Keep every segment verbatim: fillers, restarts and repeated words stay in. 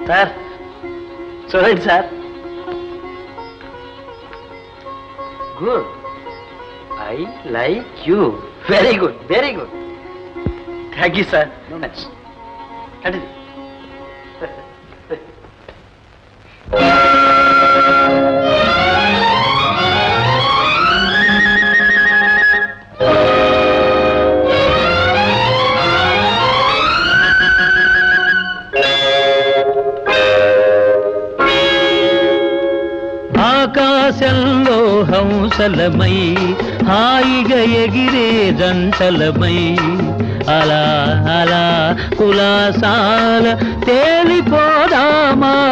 Sir చూడండి sir. Good. I like you. Very good, very good. Thank you sir. Continue. ఆకాశంలో హంసలమై హాయిగా ఎగిరే జంటలమై అలా అలా కులాసాల తేలిపోదామా.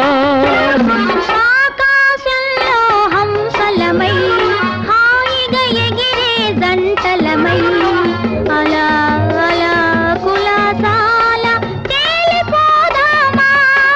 ఆకాశంలో హంసలమై హాయిగా ఎగిరే జంటలమై అలా అలా కులాసాల తేలిపోదామా.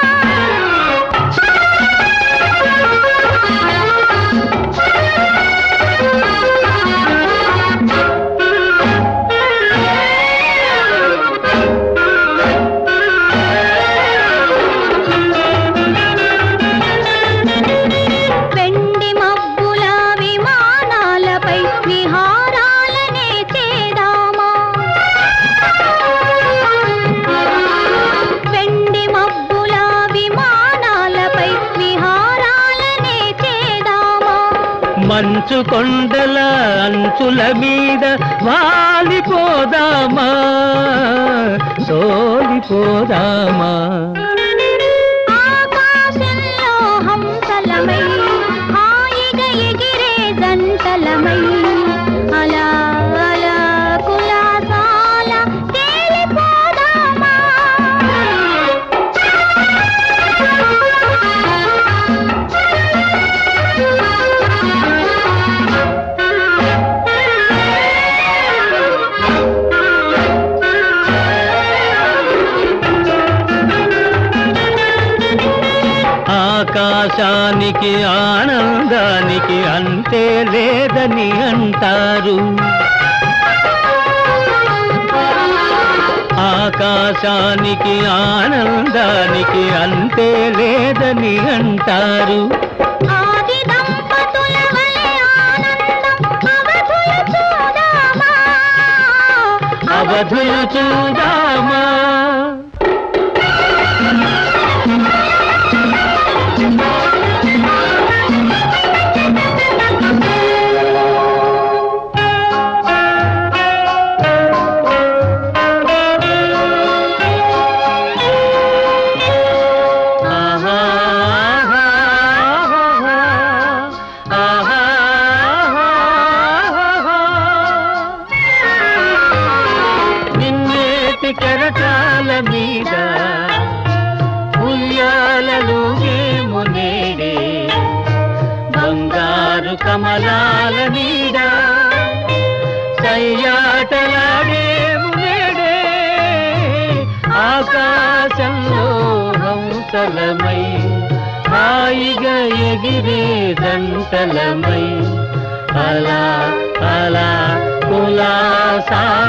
మంచు కొండల అంచుల మీద వాలిపోదామా, సోలిపోదామా. ఆకాశంలో హంసలమై హాయిగా ఎగిరే జంటలమై అలా అలా కులాసాల తేలిపోదామా. ఆకాశానికి ఆనందానికి అంతే లేదని అంటారు. ఆకాశానికి ఆనందానికి అంతే లేదని అంటారు. ఆది దంపతుల వలె ఆనందం అవధులు చూడామా, అవధులు చూడామా. కెరటాల మీద ఉయ్యాలలుగేము నేడే, బంగారు కమలాల మీద సయ్యాటలాడేము నేడే. ఆకాశంలో హంసలమై హాయిగా ఎగిరే జంటలమై అలా అలా కులాసా